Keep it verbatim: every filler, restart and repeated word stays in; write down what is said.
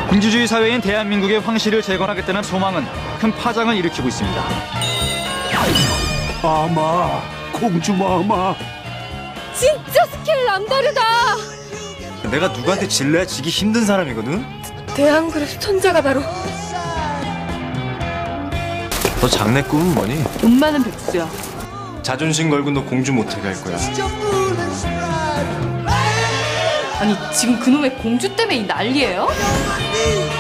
민주주의 사회인 대한민국의 황실을 재건하겠다는 소망은 큰 파장을 일으키고 있습니다. 마마, 공주 마마. 진짜 스케일 남다르다. 내가 누구한테 질러야 지기 힘든 사람이거든? 대한그룹 천자가 바로 너 장래 꿈은 뭐니? 돈 많은 백수야. 자존심 걸고 너 공주 모텔 갈 거야. 아니 지금 그놈의 공주 때문에 이 난리예요?